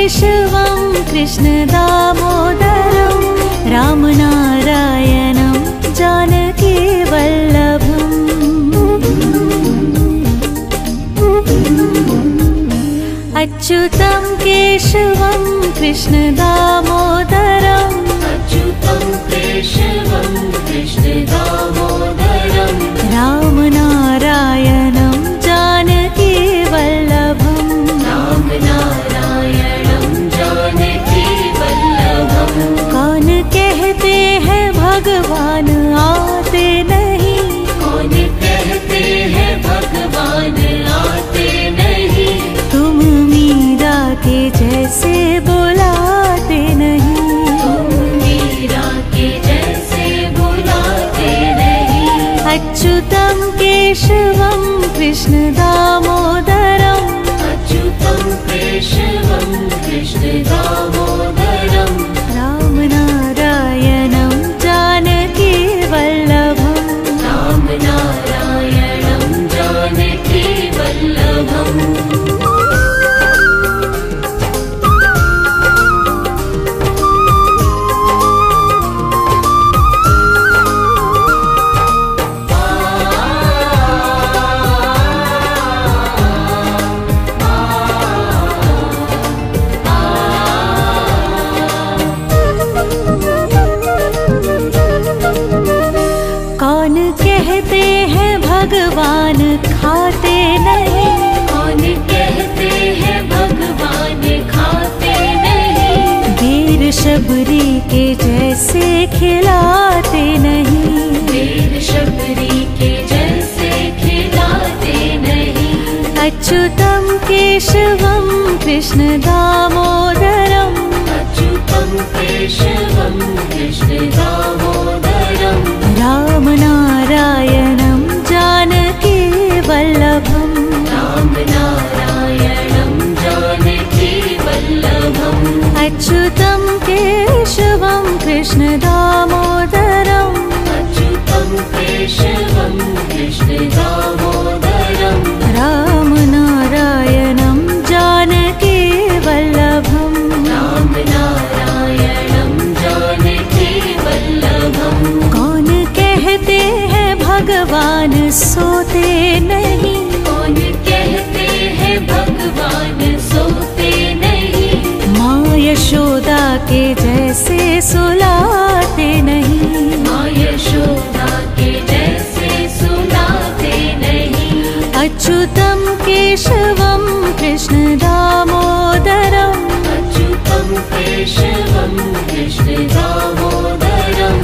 केशवं कृष्ण दामोदरं रामनारायणं जानकी वल्लभम् अच्युतं केशवं कृष्ण दामोदरम् अच्युतं केशवं कृष्ण दामोदरं रामनारायणं जानकी वल्लभम् रामनारायणं जानकी वल्लभम्। कौन कहते हैं भगवान आते नहीं, कौन कहते हैं भगवान आते नहीं, तुम मीरा के जैसे बुलाते नहीं, तुम मीरा के जैसे बुलाते नहीं। अच्युतं केशवं कृष्ण दामोदरम् अच्युतं केशवं कृष्ण दामोदरं रामनारायणं जानकी वल्लभम् रामनारायणं जानकी वल्लभम्। कौन कहते हैं भगवान खाते नहीं, कौन कहते हैं भगवान खाते नहीं, वीर शबरी के जैसे खिलाते नहीं, वीर शबरी के जैसे खिलाते नहीं। अच्युतं केशवं कृष्ण दामोदरम् अच्युतं केशवं कृष्ण दामोदरं रामनारायणं जानकी वल्लभम् रामनारायणं जानकी वल्लभम्। अच्युतं केशवं कृष्ण दामोदरम् अच्युतं केशवं कृष्ण दामोदरं रामनारायणं जानकी वल्लभम् रामनारायणं जानकी वल्लभम्। कौन कहते हैं भगवान सोते नहीं, कौन कहते हैं भगवान सोते नहीं, माँ यशोदा के जैसे सुलाते नहीं, माँ यशोदा के जैसे सुलाते नहीं। अच्युतं केशवं कृष्ण दामोदरम् अच्युतं केशवं कृष्ण दामोदरं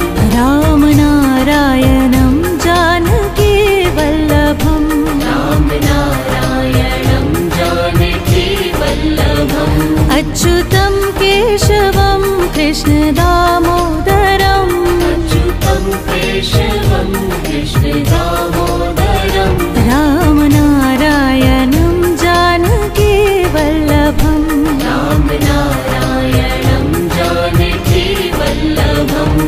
रामनारायणं जानकी वल्लभम् रामनारायणं जानकी वल्लभम्। अच्युतं केशवं कृष्ण दामोदरम् अच्युतं केशवं कृष्ण दामोदरं रामनारायणं जानकी वल्लभम् रामनारायणं जानकी वल्लभम्।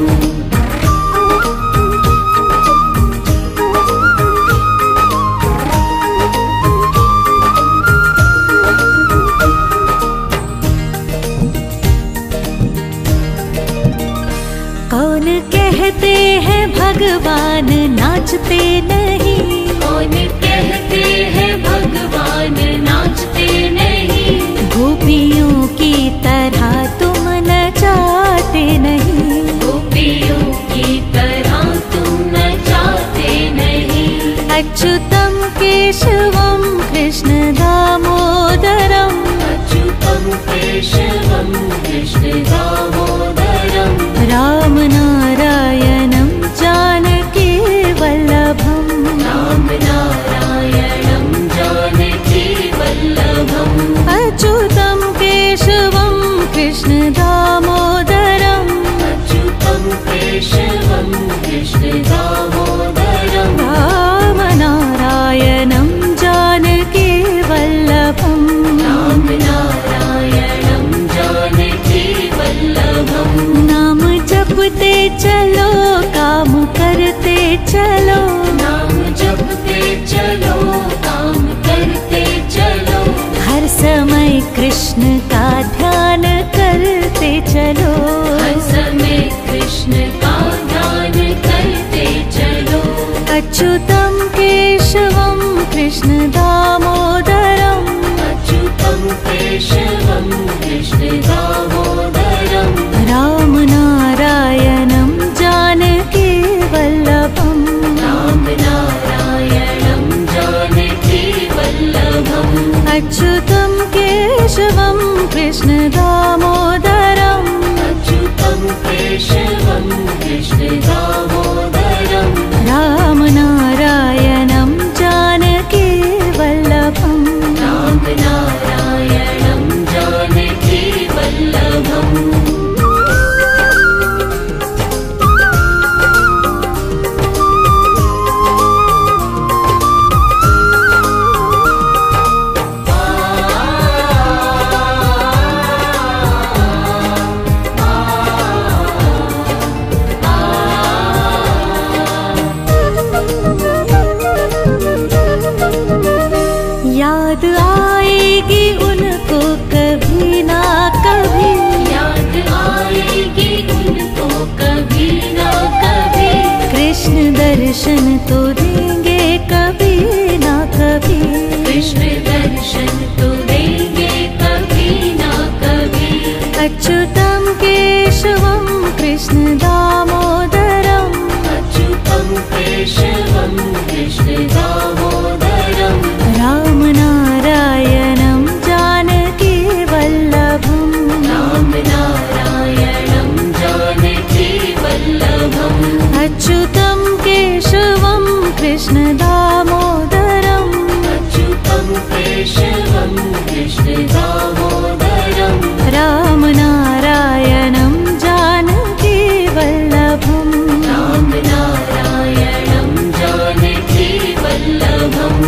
कौन कहते हैं भगवान नाचते नहीं, कौन कहते हैं भगवान नाचते नहीं, गोपियों की तरह तुम नचाते नहीं, गोपियों की तरह तुम नचाते नहीं। अच्युतं केशवं कृष्ण दामोदरम् अच्युतं केशवं कृष्ण दामोदरं रामनारायणं जानकी वल्लभम् रामनारायणं जानकी वल्लभम्। अच्युतं केशवं कृष्ण दामोदरम् अच्युतं केशवं कृष्ण दामोदरं रामनारायणं जानकी वल्लभम् रामनारायणं जानकी वल्लभम्। नाम जपते चलो काम करते चलो, नाम जपते चलो काम करते चलो, हर समय कृष्ण का ध्यान अच्युतं केशवं कृष्ण दामोदरम् अच्युतं केशवं कृष्ण दामोदरम् रामनारायणं जानकी वल्लभम् रामनारायणं जानकी वल्लभम् अच्युतं केशवं कृष्ण दामोदरम् अच्युतं केशवं कृष्ण दामोदरम् रामनारायणं जानकी वल्लभम् रामनारायणं जानकी वल्लभम् याद आएगी उनको कभी ना कभी याद आएगी उनको कभी ना कभी कृष्ण दर्शन तो देंगे कभी ना कभी कृष्ण दर्शन तो देंगे कभी ना कभी अच्युतं केशवं कृष्ण दामोदरम् अच्युतं केशवं कृष्ण दामोदरम् रामनारायणं जानकी वल्लभम् रामनारायणं जानकी वल्लभम् अच्युतं केशवं कृष्ण दामोदरम् अच्युतं केशवं कृष्ण दामोदरम् रामनारायणं जानकी वल्लभम् रामनारायणं जानकी वल्लभम्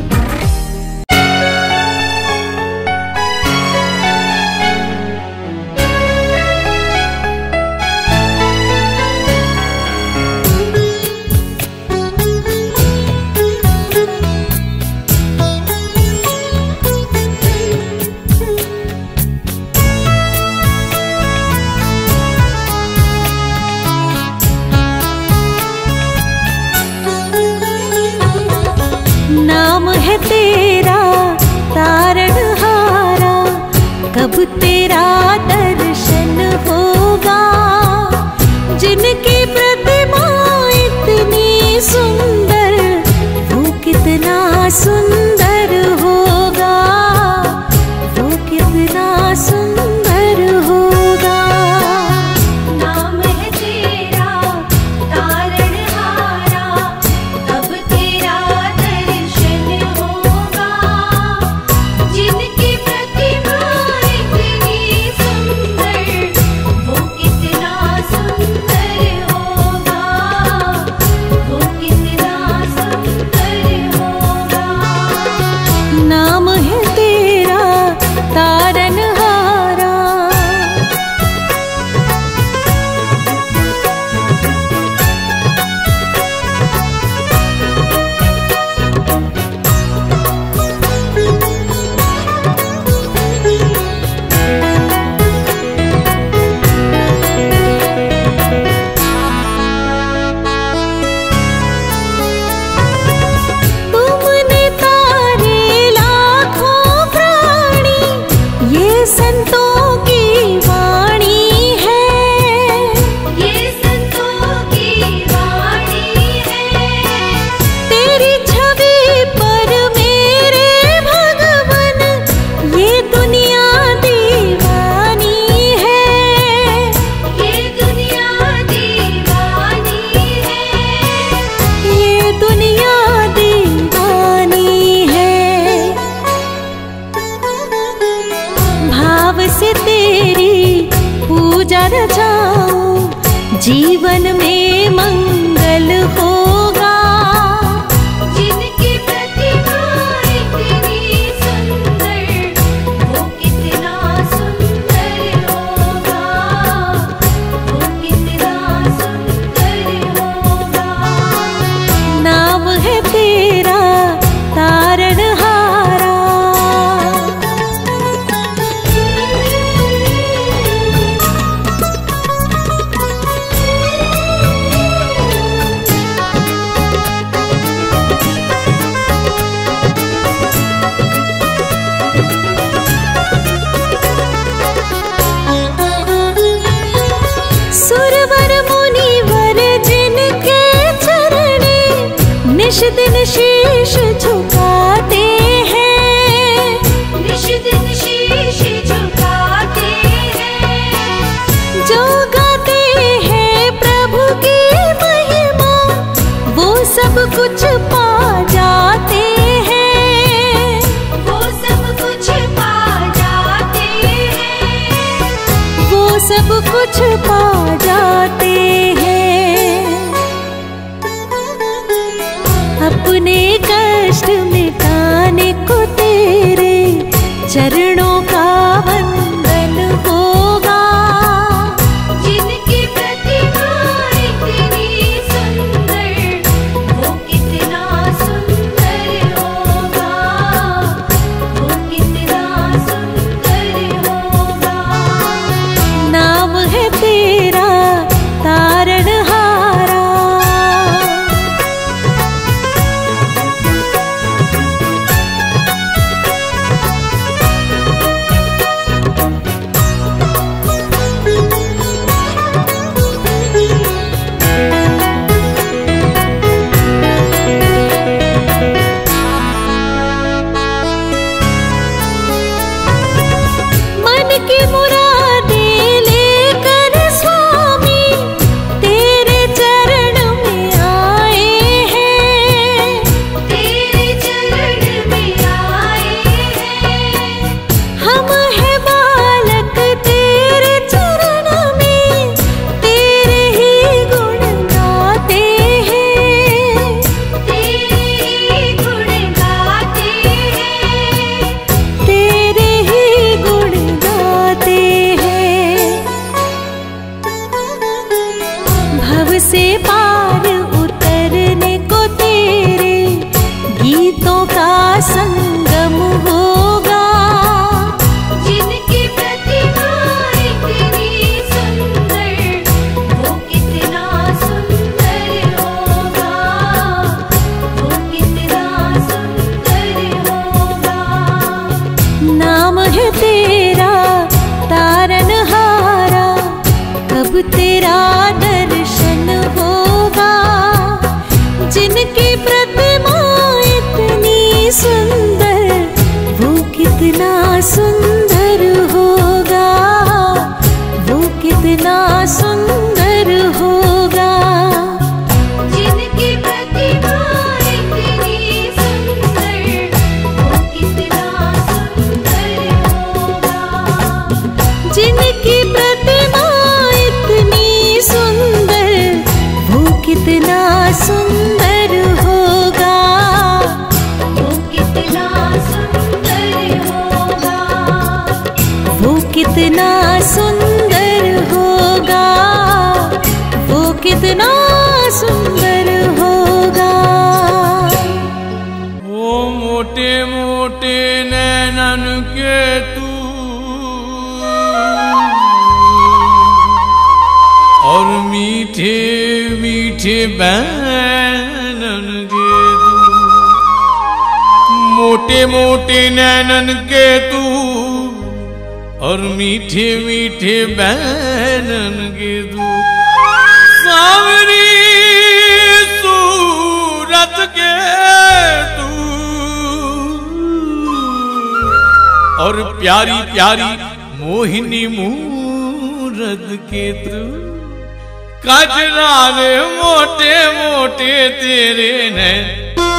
नाम है तेरा तारणहारा कब तेरा दर्शन होगा जिनकी प्रतिमा इतनी सुंदर वो कितना सुंदर होगा वो कितना सुंदर होगा नाम है तेरा तारणहारा कब तेरा दर्शन होगा जिनकी प्रतिमा इतनी सुंदर वो कितना सुंदर होगा वो कितना सुंदर होगा नाम है तेरा तारणहारा तुमने तारे लाखों प्राणी ये संतों की वाणी है ये संतों की वाणी है तेरी छवि पर मेरे भगवन ये दुनिया दीवानी है ये दुनिया दीवानी है ये दुनिया दीवानी है भाव से तेरी पूजा रचाऊं जीवन में मंगल होगा जिनकी प्रतिमा इतनी सुंदर वो कितना सुंदर होगा वो कितना सुंदर होगा नाम है तेरा तारणहारा मोटे मोटे नैनन के तू और मीठे मीठे बैनन के तू, मोटे मोटे नैनन के तू और मीठे मीठे बैनन के तू, सांवरी सूरत के तू और प्यारी प्यारी मोहिनी मूरत के तू, कजरारे मोटे मोटे तेरे नैन,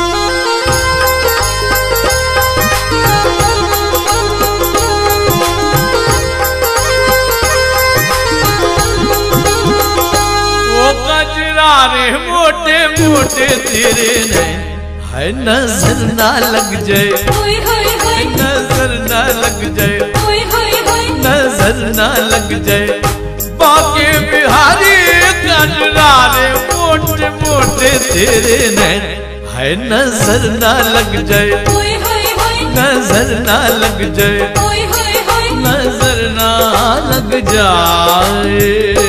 कजरारे मोटे मोटे तेरे नैन, है नजर ना लग जाए, नजर ना लग जाए, नजर ना लग जाए, बाके बिहारी कजरारे मोटे मोटे तेरे नैन, है नजर ना लग जाए, नजर ना लग जाए, नजर ना लग जाए।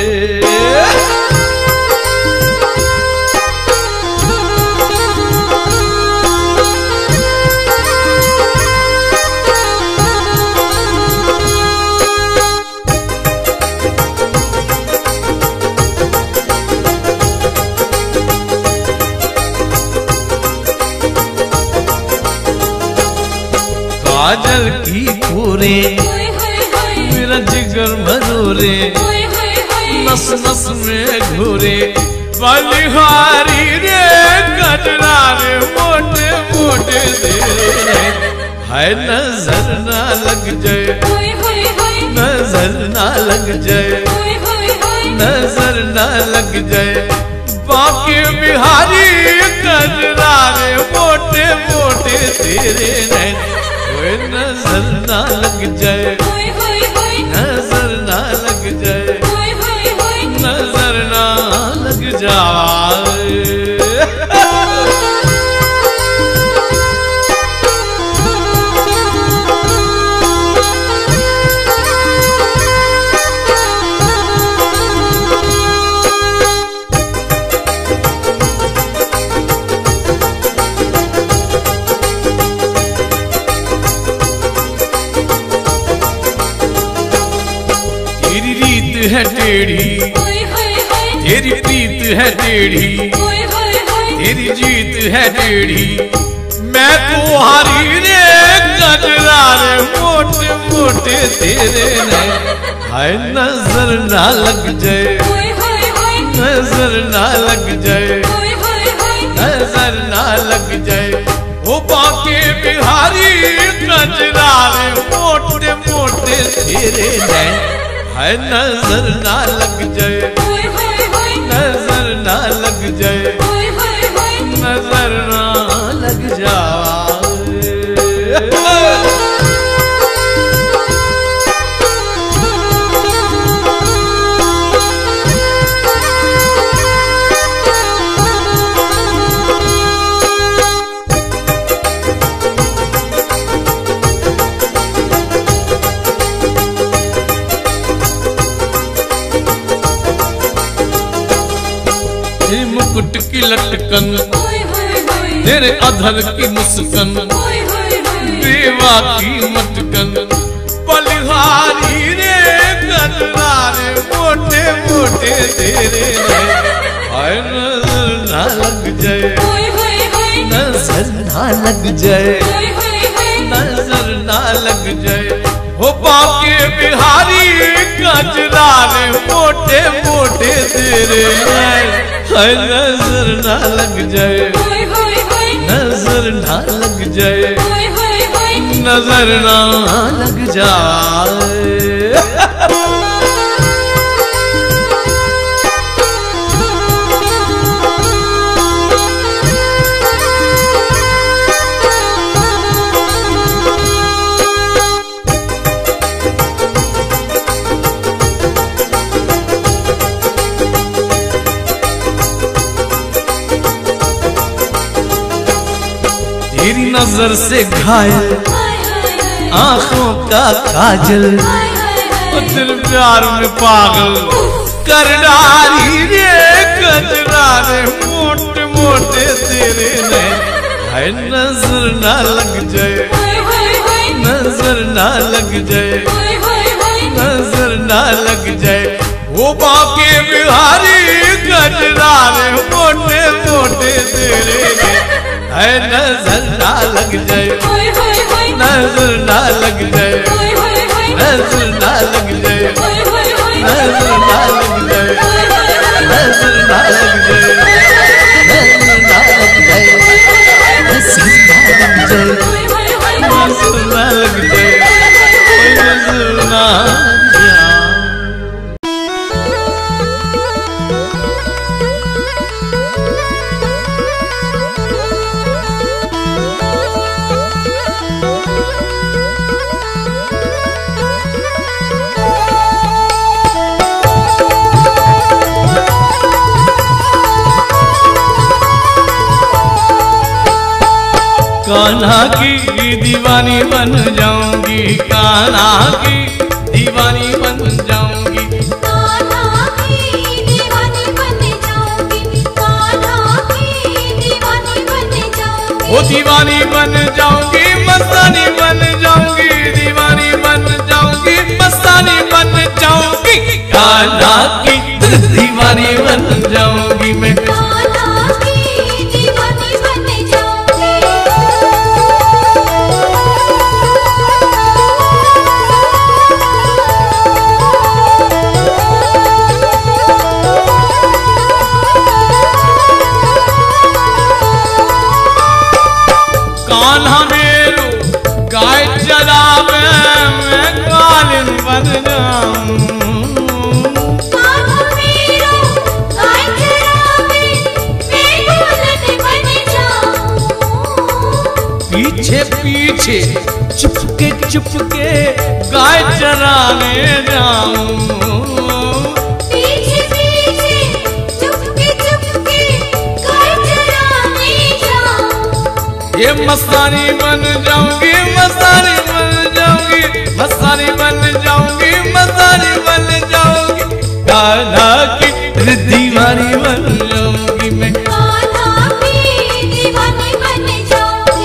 काजल की कोरे मेरा जिगर भरोरे, नस नस में घोरे, बलिहारी रे कजरारे मोटे मोटे तेरे, है नजर ना लग जाए, नजर ना लग जाए, नजर ना लग जाए, बाके बिहारी कजरारे मोटे मोटे तेरे नैन, नजर ना लग जाए, नजर ना लग जाए, नजर ना लग जाए। है टेढ़ी तेरी प्रीत है टेढ़ी, तेरी जीत है टेढ़ी, मैं तो हारी रे कजरारे मोटे मोटे तेरे नैन, हाय नजर ना लग जाए, नजर ना लग जाए, नजर ना लग जाए, वो बाके बिहारी कजरारे मोटे मोटे तेरे नैन, है नजर ना लग जाए, नजर ना लग जाए, नजर ना लग जाए। मुकुट की लटकन, तेरे अधर की मुस्कन, देवा की मटकन, बलिहारी रे कजरारे मोटे मोटे तेरे नैन, हाय नजर ना लग जाए, नजर ना लग जाए, नजर ना लग जाए, हो बाके बिहारी कजरारे मोटे मोटे तेरे नैन, हाय नजर ना लग जाए, नजर ना लग जाए, नजर ना लग जाए। नजर से घायल, आंखों का काजल, दिल प्यार में पागल कर डाली रे कजरा रे मोटे मोटे तेरे है नजर ना लग जाए, नजर ना लग जाए, नजर ना लग जाए वो बाके बिहारी कजरा रे मोटे मोटे तेरे है नजर ना लग जाए, नजर ना लग जाए, नजर ना लग जाए, नजर ना लग जाए, नजर ना लग जाए, नजर ना लग जाए, नजर ना लग जाए, नजर ना लग जाए, नजर ना लग जाए। कान्हा की दीवानी बन जाऊंगी, कान्हा की दीवानी बन जाऊंगी, कान्हा की दीवानी बन जाऊंगी, कान्हा की दीवानी बन जाऊंगी, वो दीवानी बन जाऊंगी, मस्तानी बन जाऊंगी, दीवानी बन जाऊंगी, मस्तानी बन जाऊंगी, कान्हा की दीवानी बन जाऊंगी मैं, कान्हा की दीवानी बन जाऊंगी। कान्हा मेरो गाय चरावे मैं कालिन बन जाऊं, कान्हा मेरो गाय चरावे मैं कालिन बन जाऊं, पीछे पीछे चुपके गाय चराने जाऊं, पीछे पीछे चुपके गाय चराने जाऊं, ये मस्तानी बन जाऊंगी, मस्तानी बन जाऊंगी, मस्तानी बन जाऊंगी, मस्तानी बन जाऊंगी, कान्हा की दीवानी बन जाऊंगी मैं, कान्हा की दीवानी बन जाऊंगी।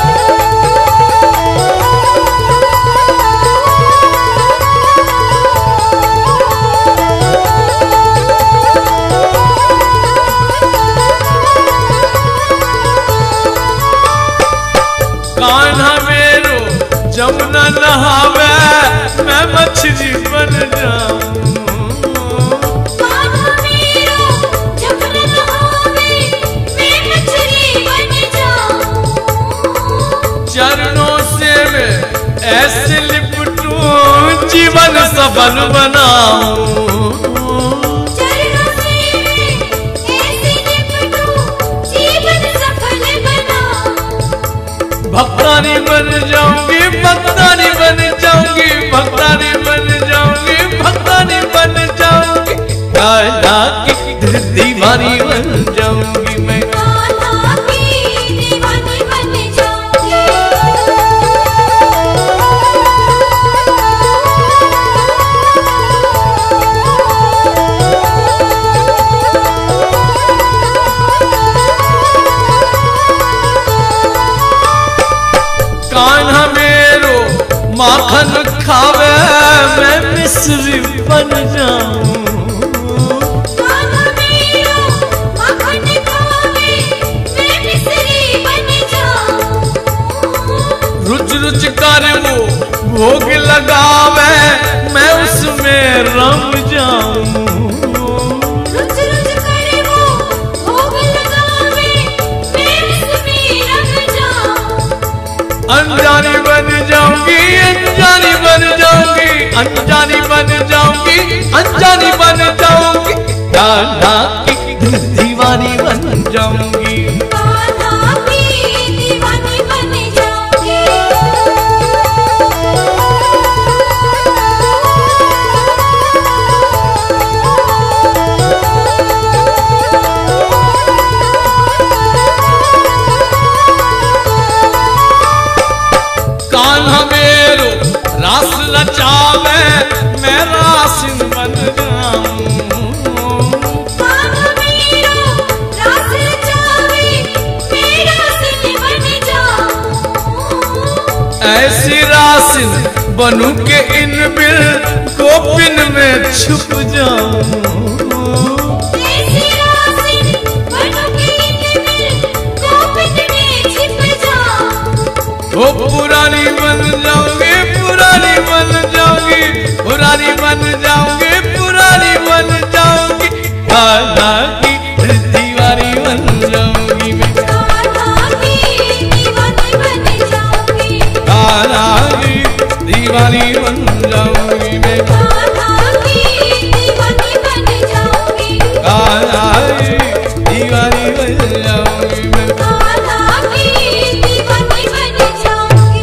कान्हा मेरो जमुना नहावे मैं मछली बन जाऊं, कान्हा मेरो जमुना नहावे मैं मछली बन जाऊं, चरणों से मैं ऐसे लिपटूं जीवन सफल बनाऊं, चरणों से मैं ऐसे लिपटूं जीवन सफल बनाऊं, भक्तानी बन जाऊंगी, भक्तानी बन जाऊंगी, भक्तानी बन जाऊंगी, भक्तानी बन जाऊंगी, कान्हा की दीवानी बन जाऊंगी मैं, कान्हा की दीवानी बन जाऊंगी। कान्हा मेरो माखन खावे मैं मिश्री बन जाऊं, कान्हा मेरो माखन खावे मैं मिश्री बन जाऊं, रुच रुच कर वो भोग लगावे मैं उसमें रम जाऊं, रुच रुच कर वो भोग लगावे मैं उसमें रम जाऊं, अनजानी बन जाऊंगी, अनजानी बन जाऊंगी, अनजानी बन जाऊंगी, अनजानी बन जाऊंगी, कान्हा की दीवानी बन जाऊंगी, कान्हा की दीवानी बन जाऊंगी। कान्हा मेरो रास रचावे मैं रासिन बन जाऊं। कान्हा मेरो रास रचावे मैं रासिन बन जाऊं। ऐसी रासिन बनू के इन बिल गोपिन में छुप जाऊं। ऐसी रासिन बनू के इन बिल गोपिन में छिप जाऊं। ओ पुरानी बन जाओगे, पुरानी बन जाओगी, पुरानी बन जाओगे, पुरानी बन जाओगी, कान्हा की दीवानी बन जाऊंगी मैं। कान्हा की दीवानी बन जाऊंगी। कान्हा की दीवानी बन जाऊंगी मैं। कान्हा की दीवानी बन जाऊंगी। कान्हा की दीवानी बन जाऊंगी मैं। कान्हा की दीवानी बन जाऊंगी।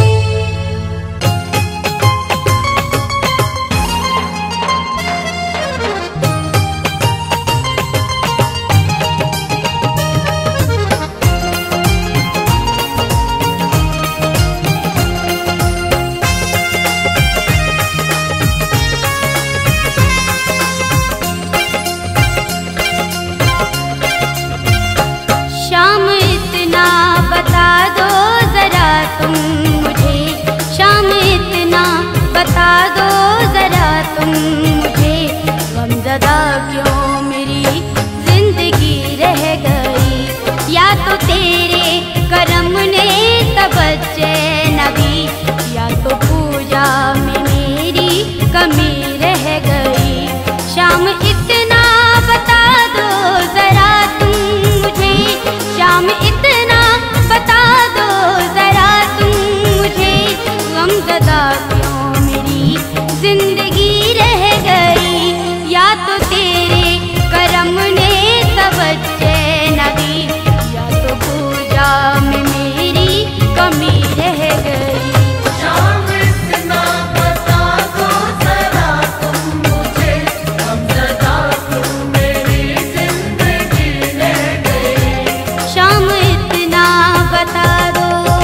शाम इतना बता दो जरा तुम मुझे, शाम इतना बता दो जरा तुम मुझे, गमज़दा क्यों मेरी जिंदगी रह गई, या तो तेरे करम ने तवज्जो न दी, या तो पूजा में मेरी कमी रह गई। शाम इतना बता दो जरा तुम मुझे, शाम इतना बता दो जरा तुम मुझे, गमज़दा क्यों मेरी जिंदगी रह गई, या तो तेरे करम ने तवज्जो न दी, या तो पूजा में मेरी कमी रह गई। शाम इतना बता दो जरा तुम मुझे, गमज़दा क्यों मेरी जिंदगी रह गई। शाम इतना बता दो।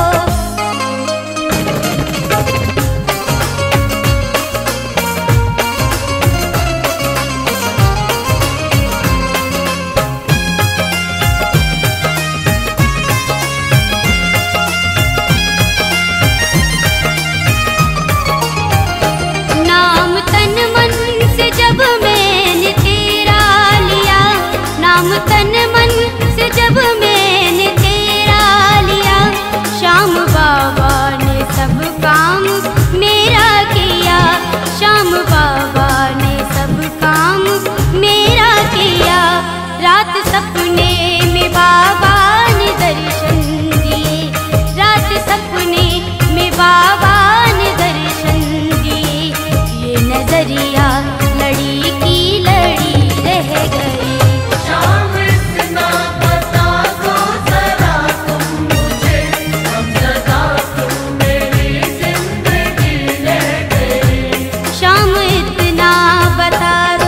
नाम तन मन से जब मैंने तेरा लिया, नाम तन मन से जब मैंने तेरा लिया, श्याम बाबा ने सब काम मेरा किया, श्याम बाबा ने सब काम मेरा किया। रात सपने में बाबा ने दर्शन दिए, रात सपने में बाबा ने दर्शन दिए, ये नजरिया लड़ी की लड़ी रह गई। शाम इतना बता दो जरा तुम मुझे, गमज़दा क्यों मेरी जिंदगी रह गई। शाम इतना बता दो।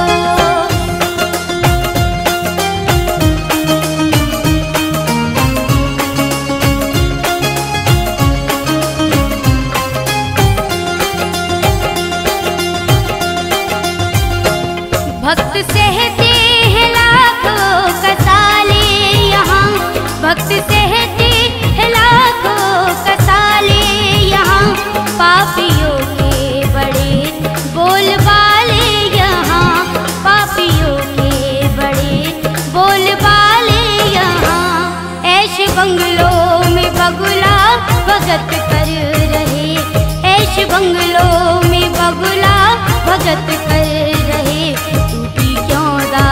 भक्त सहते हैं लाखों कसाले यहाँ, भक्त सहते हैं लाखों कसाले यहाँ, पापियों के बड़े बोलबाले यहाँ, पापियों के बड़े बोलबाले यहाँ। ऐश बंगलों में बगुला भगत कर रहे, ऐश बंगलों में बगुला भगत कर रहे, टूटी क्यों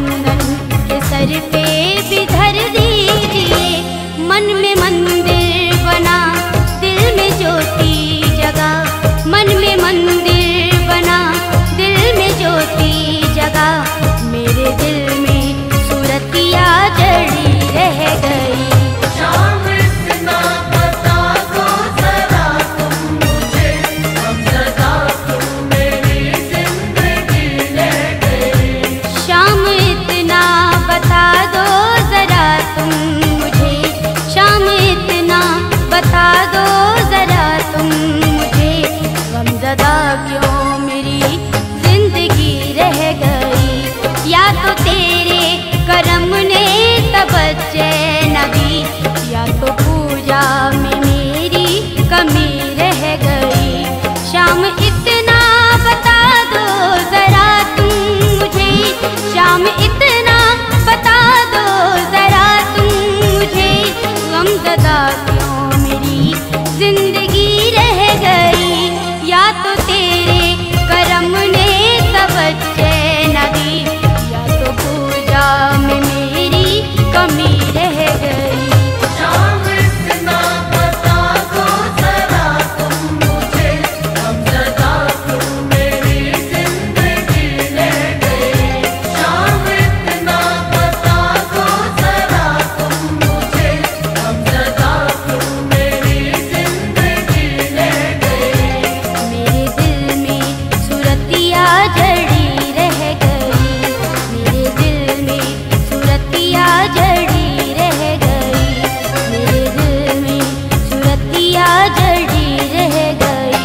चंदन के सर पे भी धर दीजिए। मन में मंदिर बना, दिल में ज्योति जगा। मन में मंदिर बना, दिल में ज्योति जगा। मेरे दिल में सूरतिया जड़ी रह गई। शाम इतना बता दो जरा तुम मुझे, हमसदा तुम मेरी जिंदगी ले गई। शाम इतना बता दो जरा तुम मुझे, शाम इतना बता दो जरा तुम मुझे। गमज़दा क्यों मेरी जिंदगी रह गई। या तो तेरे करम ने तवज्जो न दी, या तो पूजा में मेरी कमी रह गई। शाम इतना बता दो जरा तुम मुझे, शाम इतना बता दो जरा तुम मुझे। गमज़दा क्यों मेरी जिंदगी रह गई। या तो तेरे करम ने तवज्जो न दी, या तो पूजा में मेरी कमी रह गई। शाम इतना बता दो जरा तुम मुझे, हमसदा तुम मेरी जिंदगी ले गई। शाम इतना बता दो जरा तुम मुझे, हमसदा तुम मेरी जिंदगी ले गई। मेरे दिल में सूरतिया जड़ी रह गई। मेरे दिल में सूरतिया जड़ी रह गई। मेरे दिल में सूरतिया जड़ी रह गई।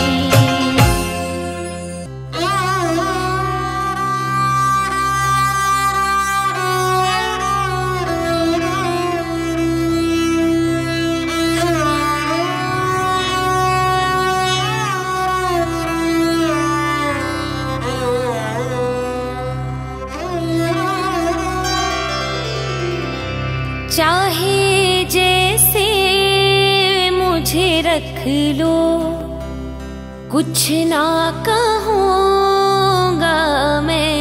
चाहे जैसे मुझे रख लो, कुछ ना कहूँगा मैं।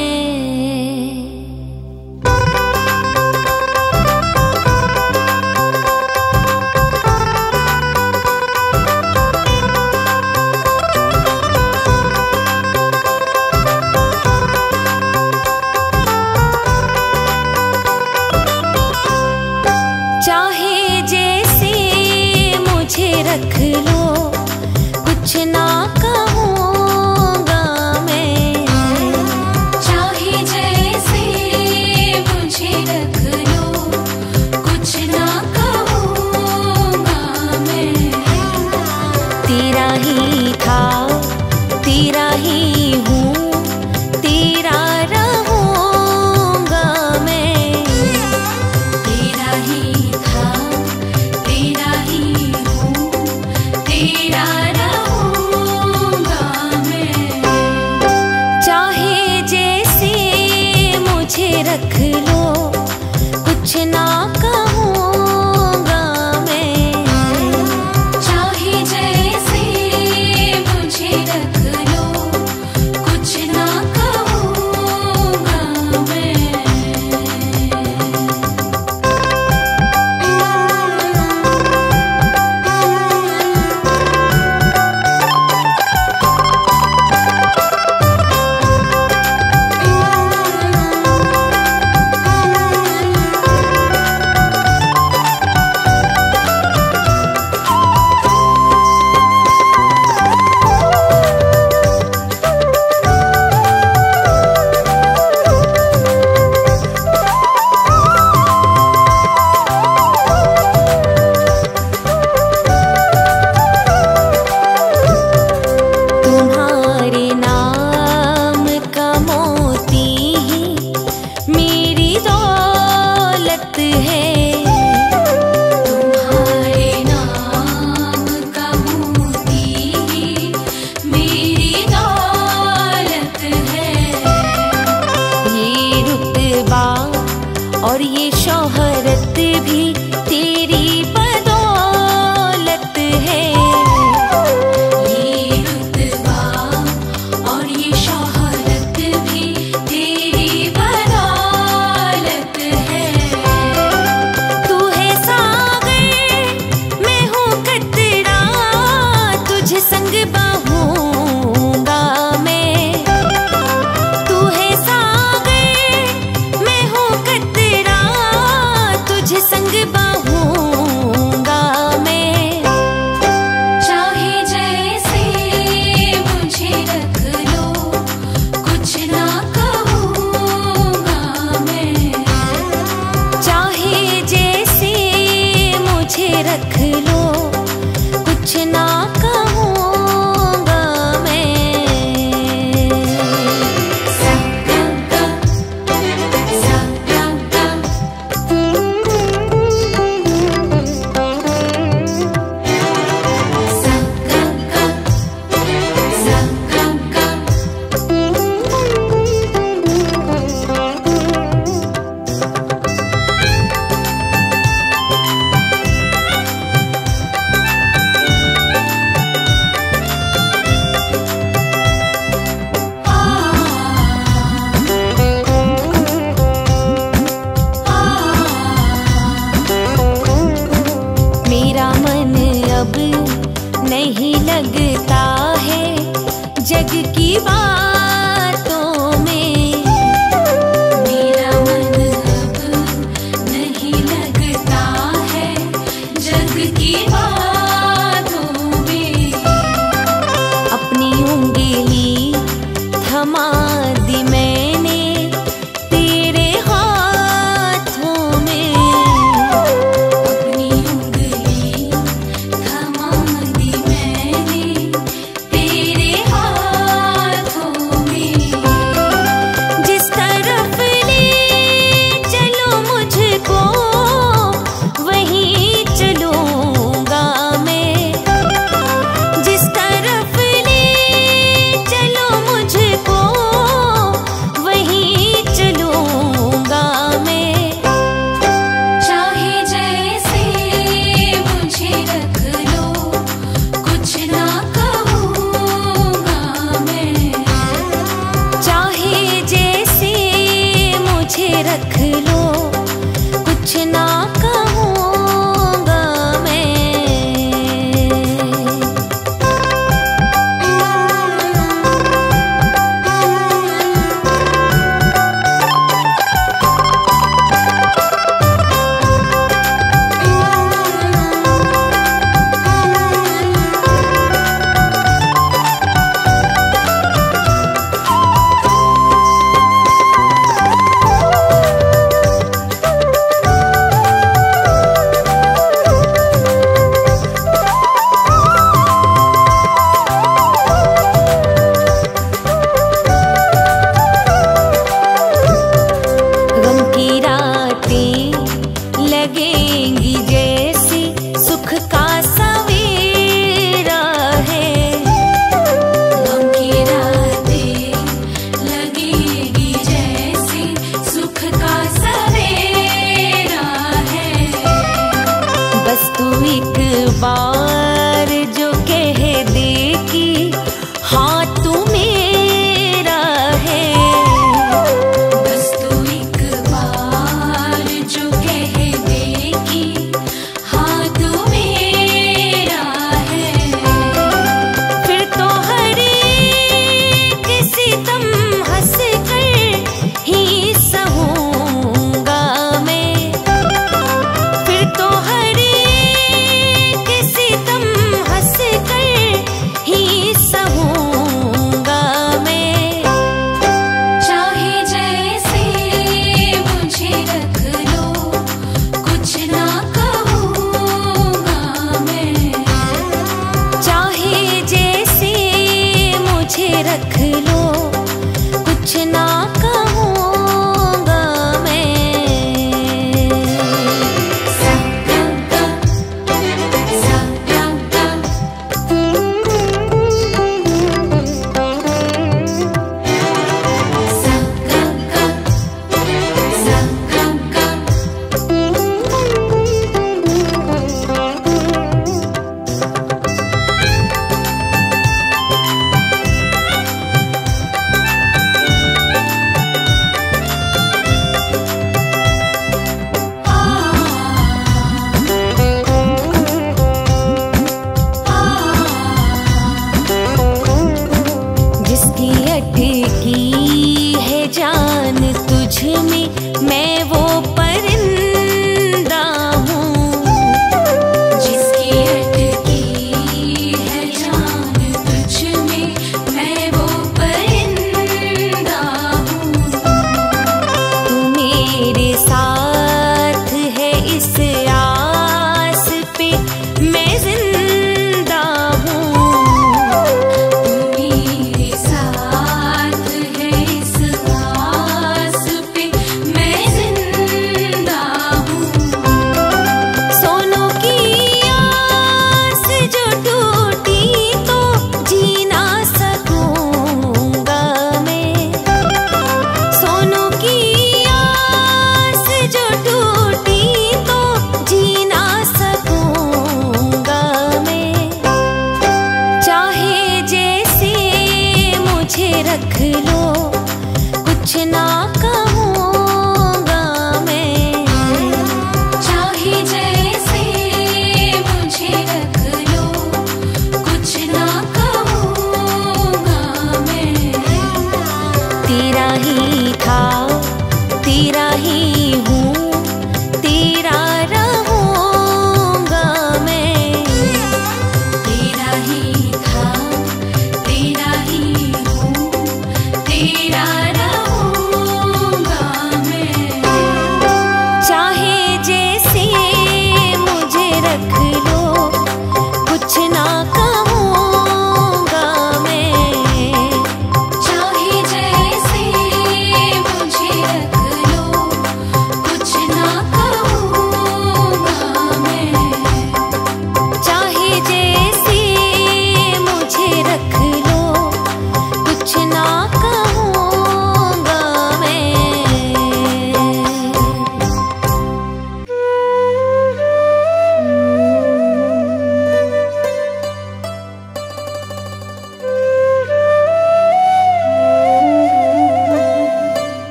चाहे जैसे मुझे रख लो, कुछ ना कहूँगा मैं। चाहे जैसे मुझे रख लो, कुछ ना कहूँगा मैं। तेरा ही था, तेरा ही हूँ, तेरा रहूँगा मैं। तेरा ही था, तेरा ही हूँ, तेरा रहूँगा मैं। चाहे जैसे मुझे रख लो, कुछ ना कहूँगा मैं। चाहे जैसे मुझे रख लो, कुछ ना कहूँगा मैं। तुम्हारे नाम का मोती ही मेरी दौलत है। तुम्हारे नाम का मोती ही मेरी दौलत है। ये रुतबा और ये शोहरत भी तेरी बदौलत है। ये रुतबा और ये शोहरत भी तेरी बदौलत कुछ ना कहूँगा मैं। सा गा गा, सा गा गा। सा गा गा, सा गा गा। मेरा मन अब नहीं लगता है जग की बातों में। मेरा मन अब नहीं लगता है जग की बातों में। अपनी उंगली थमा दी मैंने तेरे हाथों में। अपनी उंगली थमा दी मैंने तेरे हाथों में। जिस तरफ ले चलो मुझको वहीं चलूंगा मैं। जिस तरफ ले चलो मुझको वहीं चलूंगा मैं। चाहे जैसे मुझे रख लो कुछ ना कहूँगा मैं। चाहे जैसे मुझे रख लो कुछ ना कहूँगा मैं। गम की रातें लगेंगी जैसे सुख का सवेरा है। गम की रातें लगेंगी जैसे सुख का सवेरा है। बस तू एक बार जो कह दे कि हाँ तू मेरा है। बस तू एक बार जो कह दे कि हाँ तू मेरा है। फिर तो हर एक सितम हंस कर ही सहूँगा मैं। फिर तो हर एक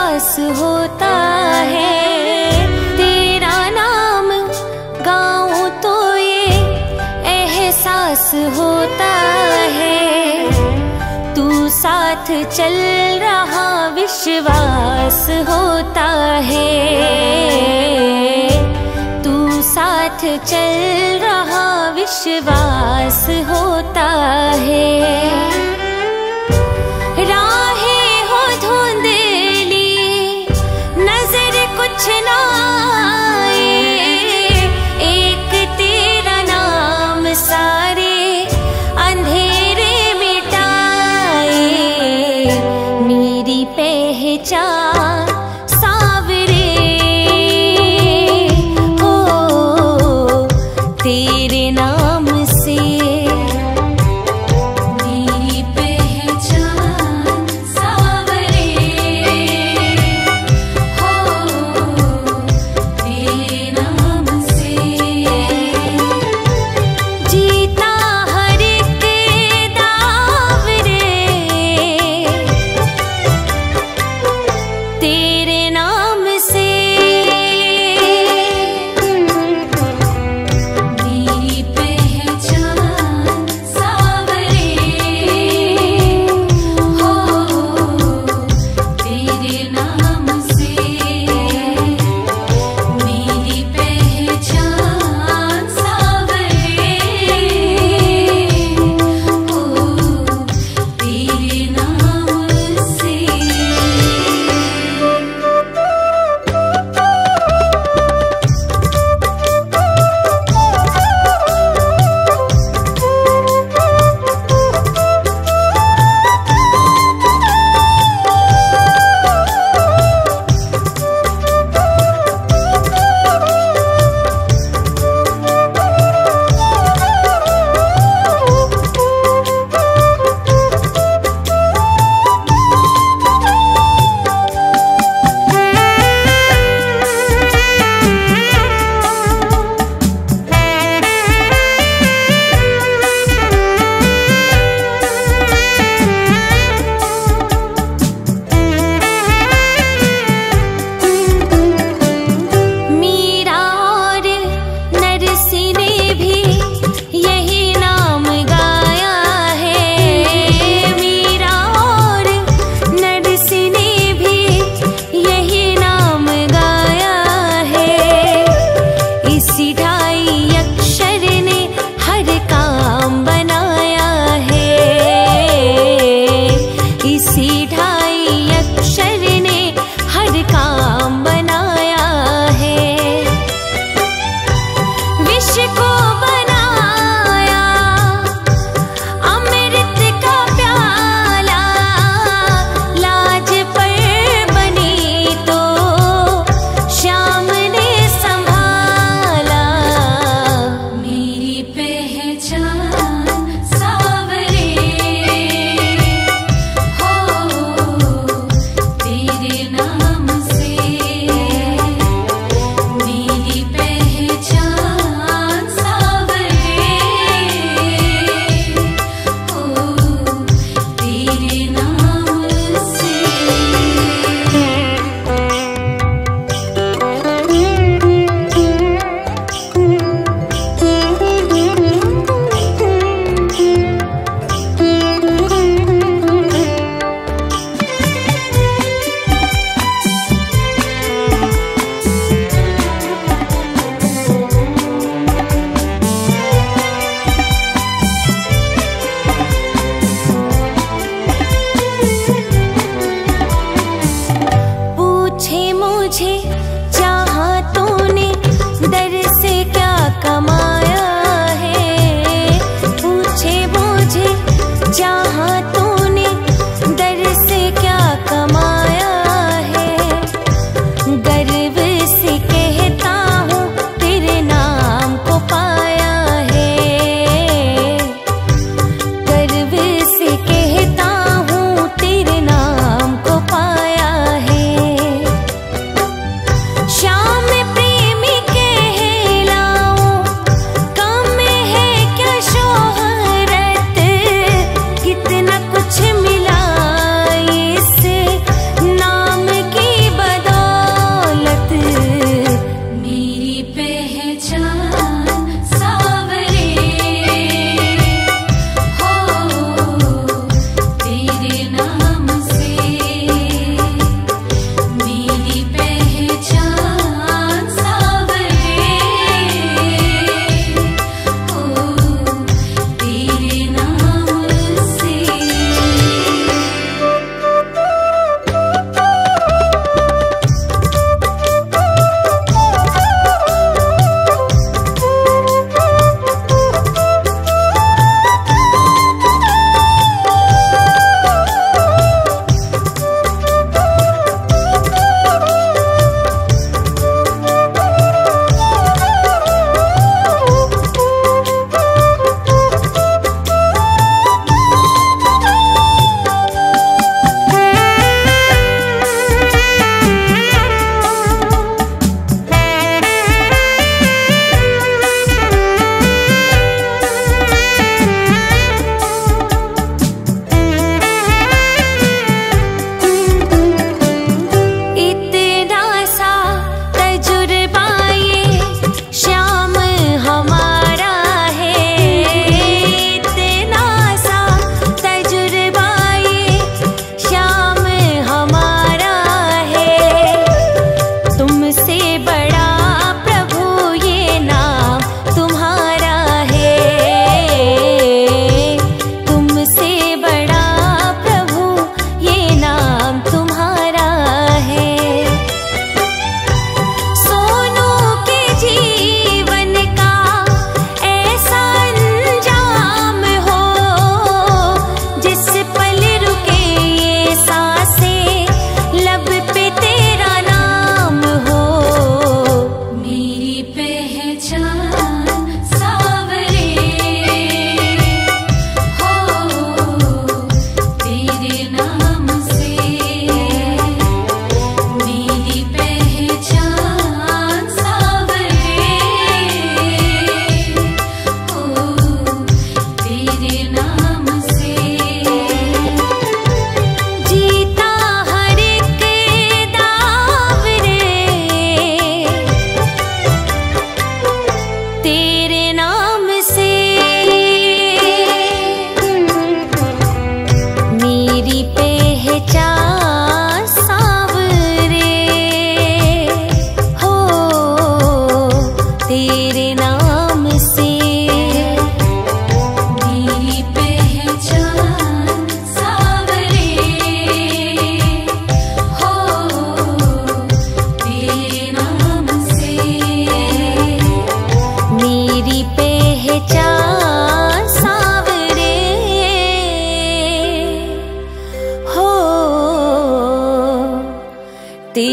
एहसास होता है, तेरा नाम गाऊं तो ये एहसास होता है। तू साथ चल रहा विश्वास होता है, तू साथ चल रहा विश्वास होता है। राहें हो धुंधली नजर कुछ ना आए, एक तेरा नाम सारे अंधेरे मिटाए। मेरी पहचान सावरे हो तेरे नाम से, मेरी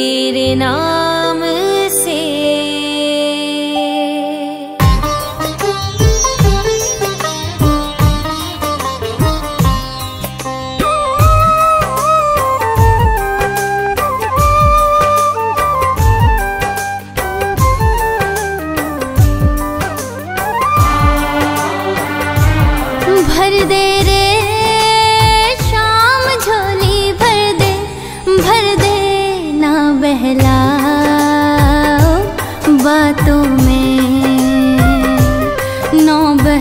तेरे नाम से। भर दे रे शाम झोली, भर दे ना बहलाओ बातों में, ना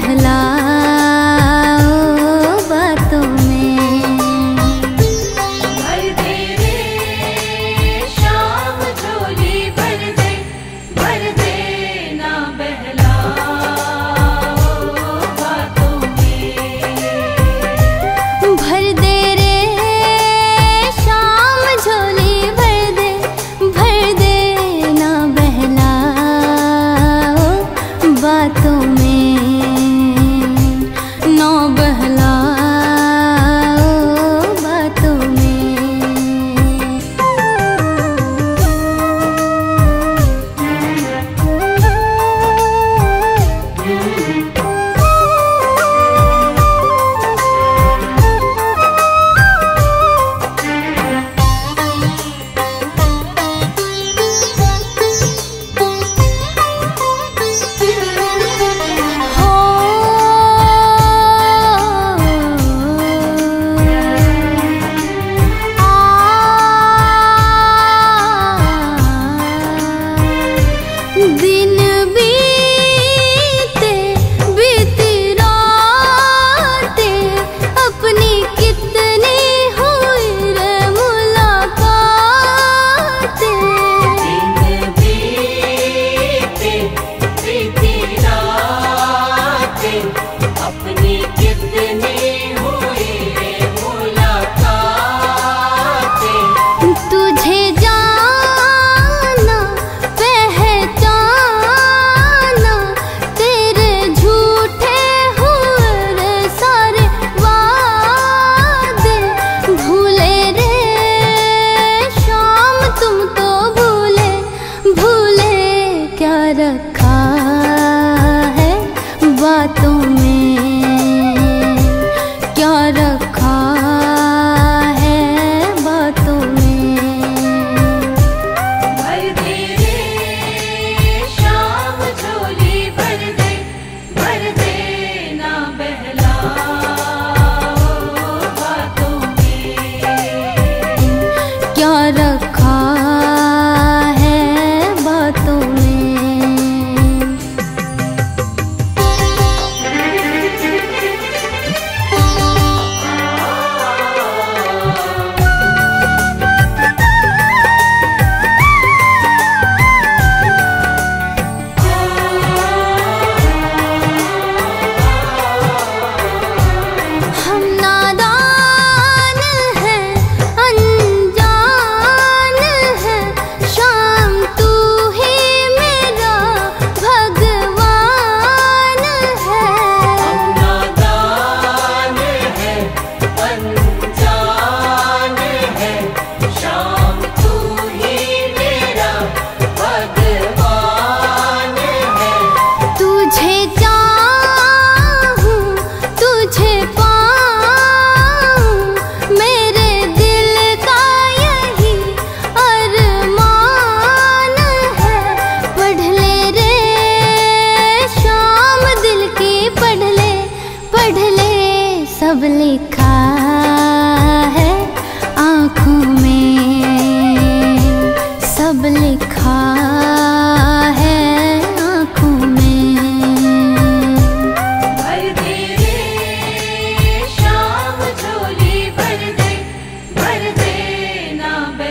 बहलाओ बातों में। भर दे रे शाम झोली, भर दे ना बहलाओ बातों में। भर दे रे शाम झोली, भर दे ना बहलाओ बातों में, ना बहलाओ बातों में। दिन बीते बीती रातें, अपनी कितनी हुई रे मुलाकातें। दिन बीते बीती रातें, अपनी कितनी हुई रे मुलाकातें। तुझे जाना पहचाना, तेरे झूठे हुए रे सारे वादे। भूले रे शाम तुम तो भूले, भूले क्या रखा है बातों में, क्या रखा है बातों में। भर दे रे शाम झोली, भर दे ना बहलाओ बातों में। क्या रखा है बातों में। हम नादान हैं, अनजान हैं, शाम तू ही मेरा भगवान है। हम नादान हैं, अनजान हैं, शाम तू ही मेरा भगवान है। तुझे चाहूं तुझे पाऊं, मेरे दिल का यही अरमान है। पढ़ ले रे शाम दिल की, पढ़ ले सब लिखा है आँखों में, सब लिखा है आँखों में। भर दे रे शाम झोली, भर दे ना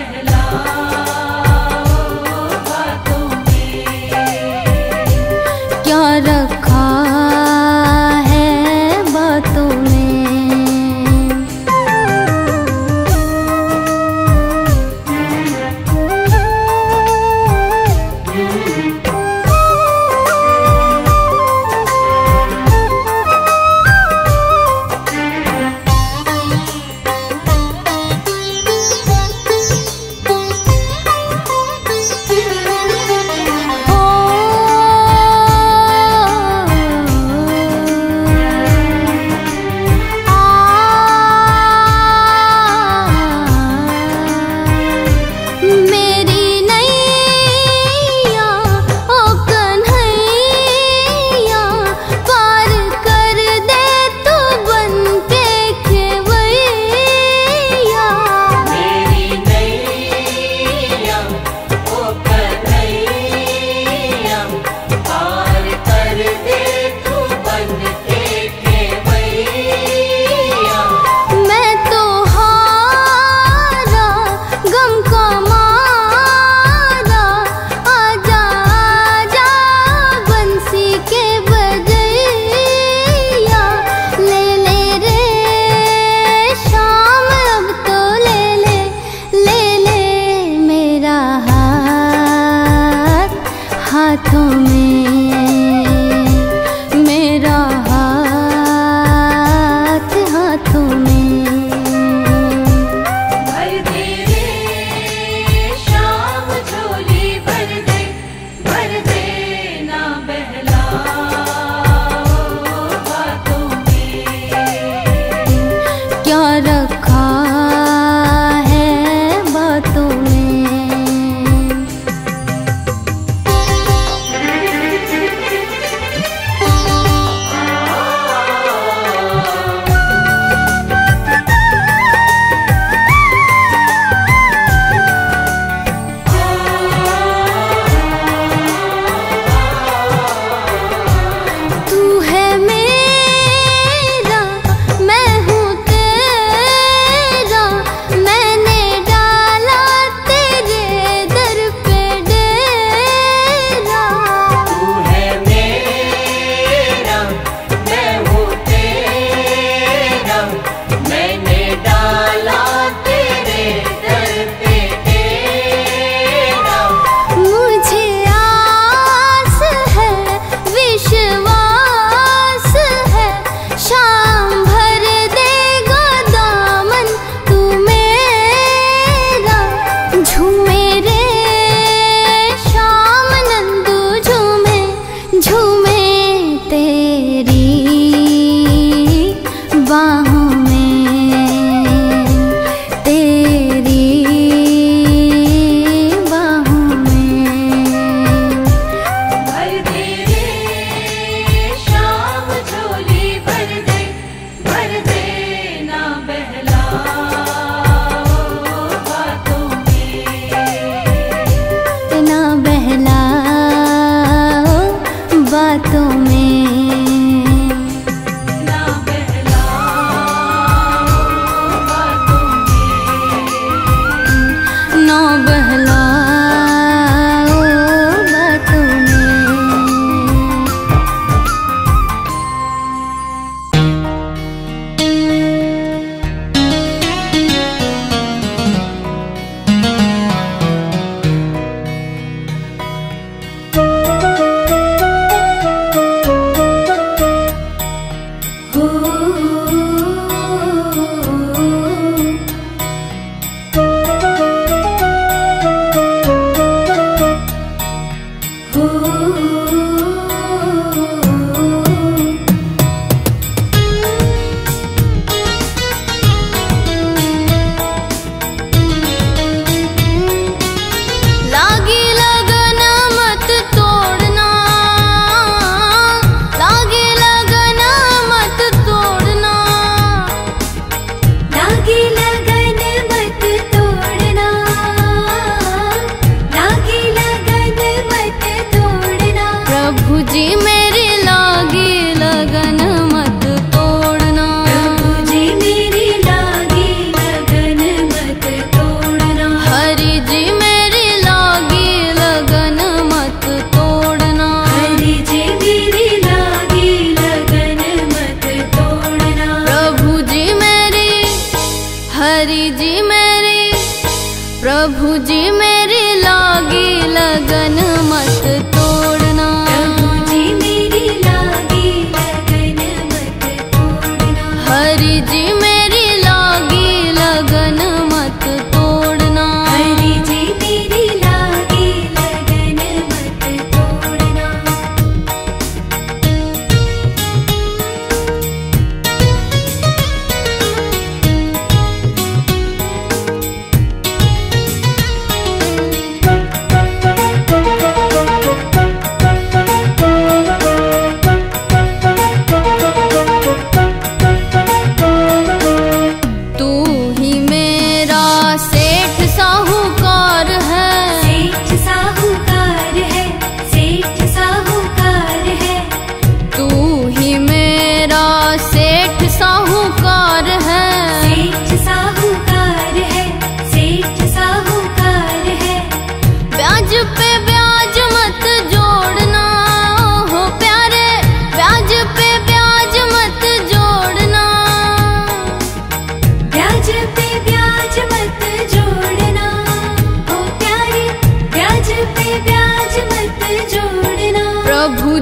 बहलाओ बातों में। क्या रखा है बातों में। हाथों में, मेरा हाथ हाथों में। भर दे रे शाम झोली, भर दे ना बहलाओ बातों में। क्या रखा है बातों में।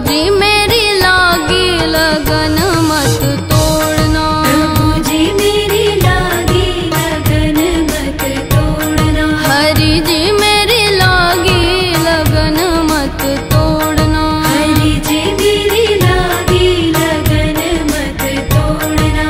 जी मेरी लागी लगन मत तोड़ना। प्रभु जी मेरी लागी लगन मत तोड़ना। हरि जी मेरी लागी लगन मत तोड़ना। हरि जी मेरी लागी लगन मत तोड़ना।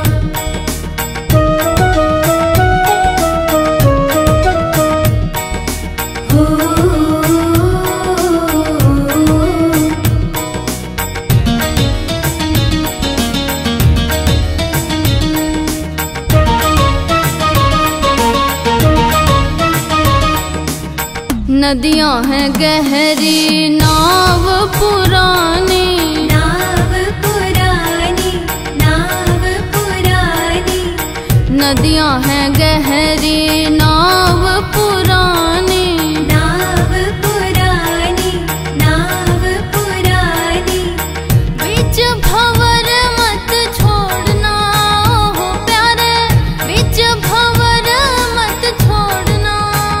नदियां हैं गहरी नाव पुरानी। नाव पुरानी, नाव पुरानी। नदियां हैं गहरी नाव पुरानी। नाव पुरानी, नाव पुरानी। बीच भंवर मत छोड़ना हो प्यारे, बीच भंवर मत छोड़ना।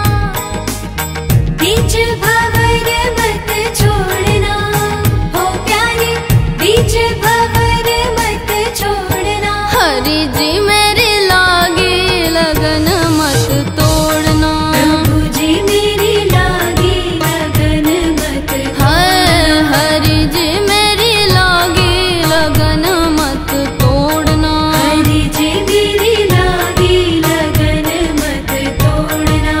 बीच भंवर मत छोड़ना हो प्यारे, बीच भंवर मत छोड़ना। हरि जी मेरी लागी लगन मत तोड़ना। प्रभु जी मेरी लागी लगन मत है हरि जी मेरी लागी लगन मत तोड़ना। हरि जी मेरी लागी लगन मत तोड़ना।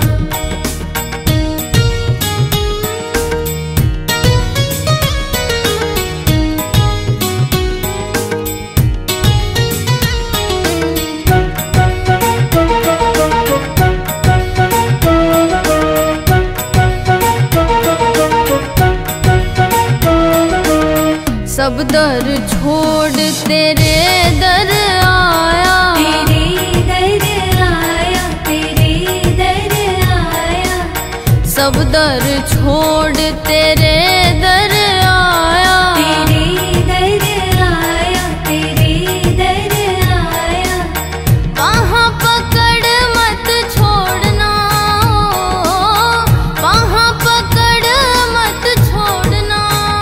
सब दर छोड़ तेरे दर आया। तेरे दर आया, तेरे दर आया। सब दर छोड़ तेरे दर आया। तेरे दर आया, तेरे दर आया। वहाँ पकड़ मत छोड़ना, वहाँ पकड़ मत छोड़ना।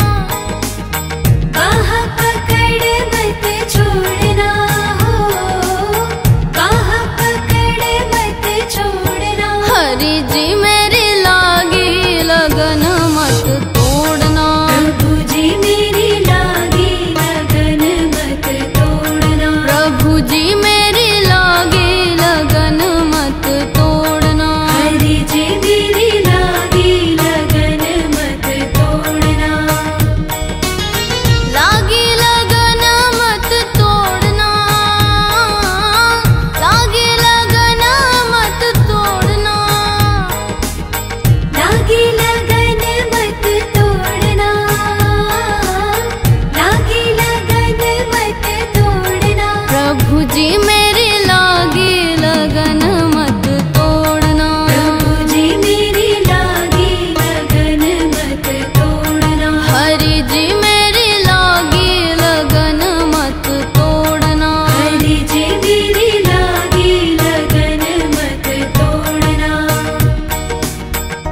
बाह पकड़ मत छोड़ना हो, बाह पकड़ मत छोड़ना। हरि जी मेरी लागी लगन मत तोड़ना। प्रभु जी मेरी लागी लगन मत तोड़ना। प्रभु जी मेरी लागी लगन मत तोड़ना। हरि जी मेरी लागी लगन मत तोड़ना। लागी लगन मत तोड़ना, लागी लगन मत तोड़ना। लागी